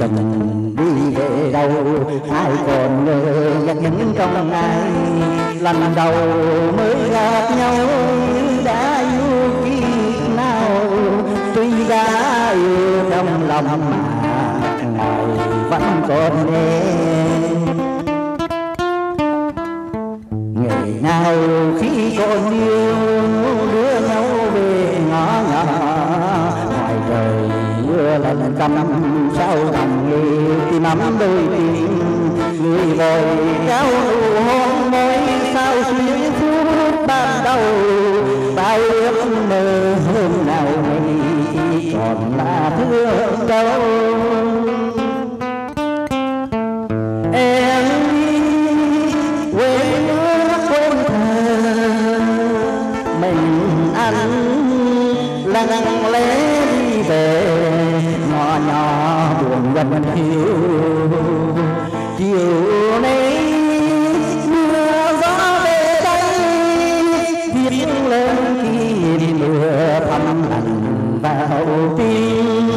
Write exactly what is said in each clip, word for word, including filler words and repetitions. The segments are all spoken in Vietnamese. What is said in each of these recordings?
tình đi về đâu ai còn ngờ nhắc những trong ai lần đầu mới gặp nhau đã yêu kiếp nào tuy đã yêu trong lòng mà ngoài vẫn còn em ngày nào khi còn yêu đưa nhau về ngõ nhỏ ngoài trời mưa lạnh căm sao thầm nghĩ tìm ấm đôi tình người vội kéo nụ hôn môi sao xuyên phút ban đầu bao ước mơ hôm nào này còn là thương đâu em đi quên nước quên thờ mình anh lặng lẽ đi về nhỏ nhỏ buồn gần hiu chiều nay mưa gió về đây viết lên kỷ niệm mưa thăm lành vào tim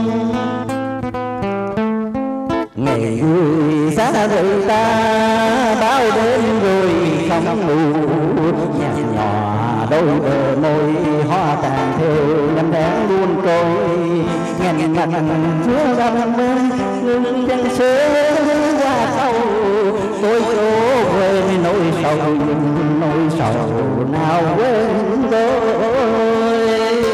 ngày người xa rời ta bao đêm rồi không ngủ nhạt nhòa đôi bờ môi hoa tàn theo năm tháng buồn trôi ngàn ngàn giữa đam mê ngừng chân sớm qua sau tôi chỗ quên nỗi sầu nhưng nỗi sầu nào quên rồi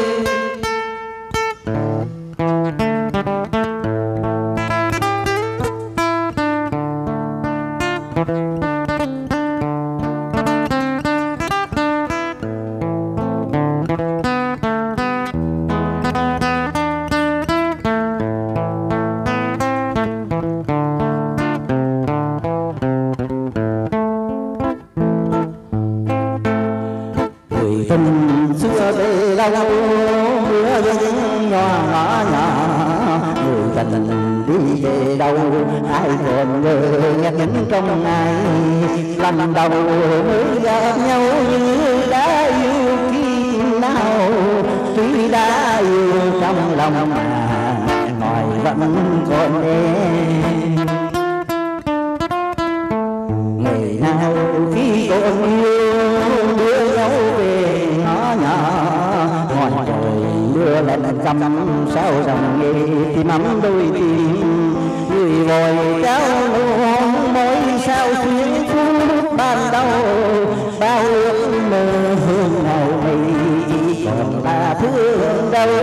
tình xưa về đâu mưa vẫn nhỏ nhỏ nhỏ người tình đi về đâu ai còn ngờ nhắc những trong ai lần đầu mới gặp nhau như đã yêu khi nào tuy đã yêu trong lòng mà ngoài vẫn còn em ngày nào khi còn yêu đưa nhau về ngõ nhỏ ngoài trời mưa lạnh căm sao dòng nghe tìm ấm đôi tim người vội kéo nụ hôn môi sao xuyên phút ban đầu bao ước mơ hương nào này còn là thương đâu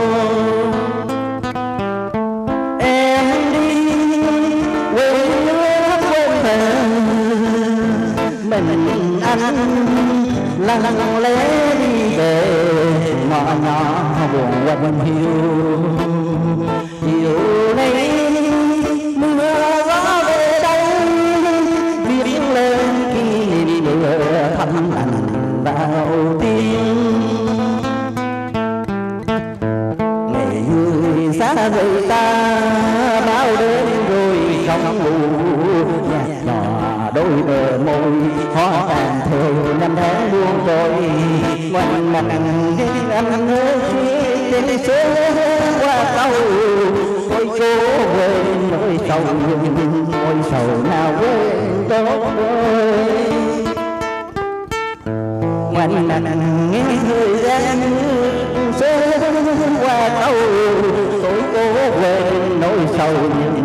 em đi quên nước quên thờ mình anh lặng lẽ đi về ngõ nhỏ buồn quạnh hiu chiều nay mưa gió về đây viết lên kỷ niệm mưa thăm lành vào tim ngày người xa rời ta bao đêm rồi không ngủ nhạt nhòa đôi bờ môi hoa tàn theo năm tháng buông trôi quanh mặt đêm anh nhớ trên sớm qua câu ôi chỗ quên nỗi sầu ôi sầu nào quên đó quanh mặt nghe thời gian sớm qua câu tôi cố quên nỗi sầu